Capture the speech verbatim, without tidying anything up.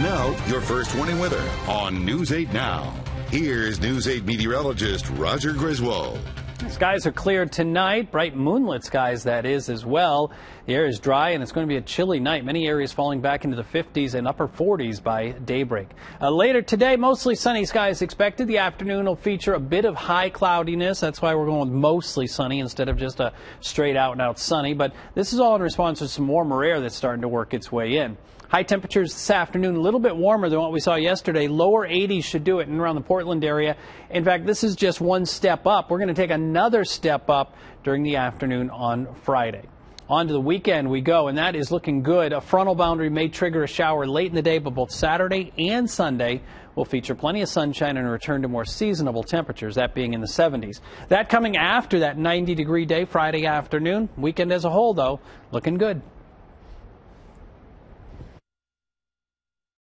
Now, your first warning weather on News eight Now. Here's News eight meteorologist Roger Griswold. Skies are clear tonight, bright moonlit skies that is as well. The air is dry and it's going to be a chilly night. Many areas falling back into the fifties and upper forties by daybreak. Uh, later today, mostly sunny skies expected. The afternoon will feature a bit of high cloudiness. That's why we're going with mostly sunny instead of just a straight out and out sunny. But this is all in response to some warmer air that's starting to work its way in. High temperatures this afternoon, a little bit warmer than what we saw yesterday. Lower eighties should do it in around the Portland area. In fact, this is just one step up. We're going to take another step up during the afternoon on Friday. On to the weekend we go, and that is looking good. A frontal boundary may trigger a shower late in the day, but both Saturday and Sunday will feature plenty of sunshine and a return to more seasonable temperatures, that being in the seventies. That coming after that ninety degree day Friday afternoon. Weekend as a whole, though, looking good.